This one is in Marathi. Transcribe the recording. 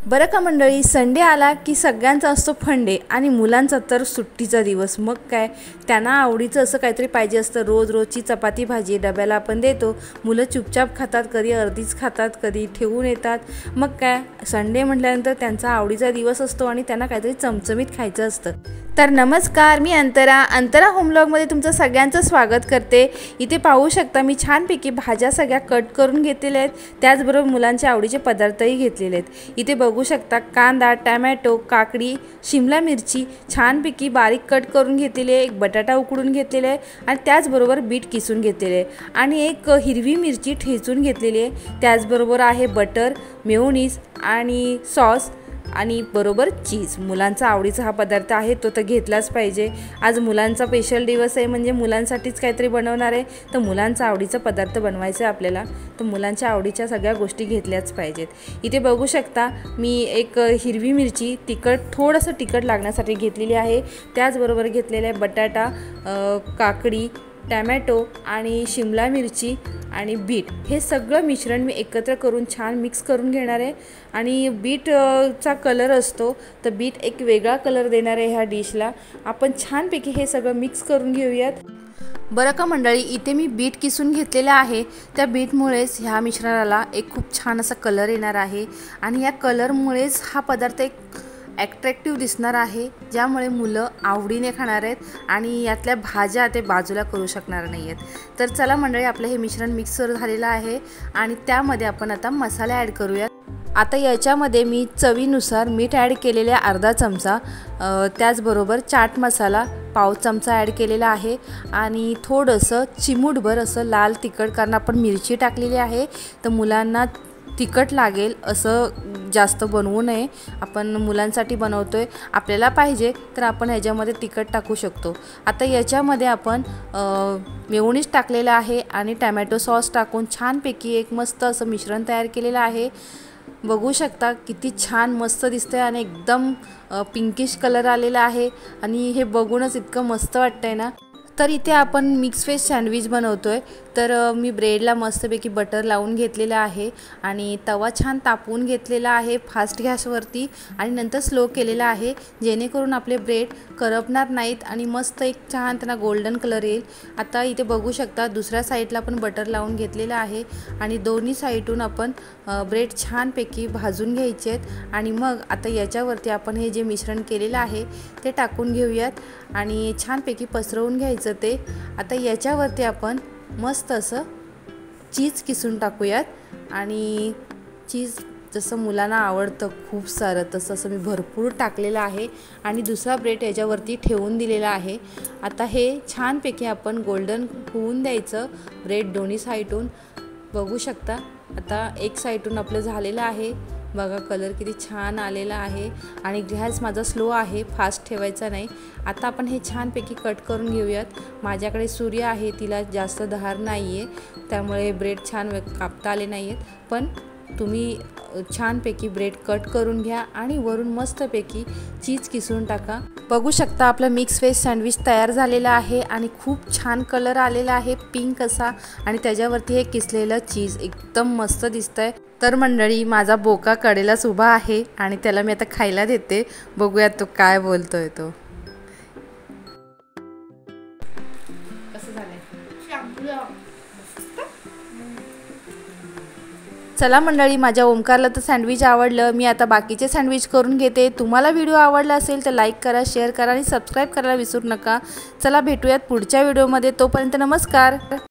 बरं का मंडळी, संडे आला की सगळ्यांचा असतो फंडे आणि मुलांचा तर सुट्टीचा दिवस। मग काय त्यांना आवडीचं असं काहीतरी पाहिजे असतं। रोजची चपाती भाजी डब्याला आपण देतो, मुलं चुपचाप खातात, कधी अर्धीच खातात, कधी ठेवून येतात। मग काय संडे म्हटल्यानंतर त्यांचा आवडीचा दिवस असतो आणि त्यांना काहीतरी चमचमीत खायचं असतं। तर नमस्कार, मी अंतरा होम व्लॉगमध्ये तुमचं सगळ्यांचं स्वागत करते। इथे पाहू शकता मी छानपैकी भाज्या सगळ्या कट करून घेतलेल्या आहेत, त्याचबरोबर मुलांच्या आवडीचे पदार्थही घेतलेले आहेत। इथे बघू शकता कांदा, टोमॅटो, काकडी, शिमला मिरची छानपैकी बारीक कट करून घेतलेली आहे, एक बटाटा उकडून घेतलेला आहे आणि त्याचबरोबर बीट किसून घेतलेले आहे आणि एक हिरवी मिरची ठेचून घेतलेली आहे। त्याचबरोबर आहे बटर, मेयोनीज आणि सॉस आणि बरोबर चीज। मुलांचा आवडीचा हा पदार्थ आहे, तो तर घेतलाच पाहिजे। आज मुलांचा स्पेशल दिवस आहे, म्हणजे मुलांसाठीच काहीतरी बनवणार आहे, तर मुलांचा आवडीचा पदार्थ बनवायचा आहे आपल्याला, तर मुलांच्या आवडीच्या सगळ्या गोष्टी घेतल्याच पाहिजेत। इथे बघू शकता मी एक हिरवी मिरची थोडंसं तिखट लागण्यासाठी घेतलेली आहे, त्याचबरोबर घेतलेला आहे बटाटा, काकडी, टोमॅटो आणि शिमला मिरची आणि बीट, हे सगळं मिश्रण मी एकत्र करून छान मिक्स करून घेणार आहे। आणि बीटचा कलर असतो, तर बीट एक वेगळा कलर देणार आहे ह्या डिशला। आपण छानपैकी हे सगळं मिक्स करून घेऊयात। बरं का मंडळी, इथे मी बीट किसून घेतलेला आहे, त्या बीटमुळेच ह्या मिश्रणाला एक खूप छान असा कलर येणार आहे आणि या कलरमुळेच हा पदार्थ एक ॲट्रॅक्टिव्ह दिसणार आहे, ज्यामुळे मुलं आवडीने खाणार आहेत आणि यातल्या भाज्या ते बाजूला करू शकणार नाही आहेत। तर चला मंडळी, आपलं हे मिश्रण मिक्सर झालेलं आहे आणि त्यामध्ये आपण आता मसाले ॲड करूयात। आता याच्यामध्ये मी चवीनुसार मीठ ॲड केलेले अर्धा चमचा, त्याचबरोबर चाट मसाला पाव चमचा ॲड केलेला आहे आणि थोडंसं चिमूटभर असं लाल तिखट, कारण आपण मिरची टाकलेली आहे तर मुलांना तिखट लागेल असं जास्त बनवू नये, आपण मुलांसाठी बनवतोय, आपल्याला पाहिजे तर आपण ह्याच्यामध्ये तिखट टाकू शकतो। आता याच्यामध्ये आपण मेयोनीज टाकलेलं आहे आणि टोमॅटो सॉस टाकून छानपैकी एक मस्त असं मिश्रण तयार केलेलं आहे। बघू शकता किती छान मस्त दिसतंय आणि एकदम पिंकिश कलर आलेला आहे आणि हे बघूनच इतकं मस्त वाटतंय ना। तर इथे आपण मिक्स व्हेज सँडविच बनवतोय, तर मी ब्रेडला मस्तपैकी बटर लावून घेतलेला आहे आणि तवा छान तापवून घेतलेला आहे फास्ट गॅसवरती आणि नंतर स्लो केलेला आहे, जेणेकरून आपले ब्रेड करपणार नाहीत आणि मस्त एक छान त्यांना गोल्डन कलर येईल। आता इथे बघू शकता दुसऱ्या साईडला पण बटर लावून घेतलेला आहे आणि दोन्ही साईडून आपण ब्रेड छानपैकी भाजून घ्यायचे आहेत आणि मग आता याच्यावरती आपण हे जे मिश्रण केलेलं आहे ते टाकून घेऊयात आणि छानपैकी पसरवून घ्यायचं ते। आता याच्यावरती आपण मस्त असं चीज किसून टाकूयात आणि चीज जसं मुलांना आवडतं खूप सारं, तसं असं मी भरपूर टाकलेलं आहे आणि दुसरा ब्रेड याच्यावरती ठेवून दिलेला आहे। आता हे छानपैकी आपण गोल्डन होऊन द्यायचं ब्रेड दोन्ही साईडून। बघू शकता आता एक साईडून आपलं झालेलं आहे, बघा कलर किती छान आलेला आहे आणि गॅस माझा स्लो आहे, फास्ट ठेवायचा नाही। आता आपण हे छानपैकी कट करून घेऊयात। माझ्याकडे सुरी आहे, तिला जास्त धार नाही आहे, त्यामुळे ब्रेड छान कापता आले नाही आहेत, पण तुम्ही छानपैकी ब्रेड कट करून घ्या आणि वरून मस्तपैकी चीज किसून टाका। बघू शकता आपलं मिक्स व्हेज सँडविच तयार झालेलं आहे आणि खूप छान कलर आलेला आहे पिंक असा आणि त्याच्यावरती हे किसलेलं चीज एकदम मस्त दिसतंय। तर मंडळी, माझा बोका कडेलाच उभा आहे आणि त्याला मी आता खायला देते, बघूयात तो काय बोलतोय तो। कसं झालंय? चला मंडळी, माझ्या ओमकारला तर सँडविच आवडलं, मी आता बाकीचे सँडविच करून घेते। तुम्हाला व्हिडिओ आवडला असेल तर लाईक करा, शेअर करा आणि सबस्क्राईब करायला विसरू नका। चला भेटूयात पुढच्या व्हिडिओमध्ये, तोपर्यंत नमस्कार।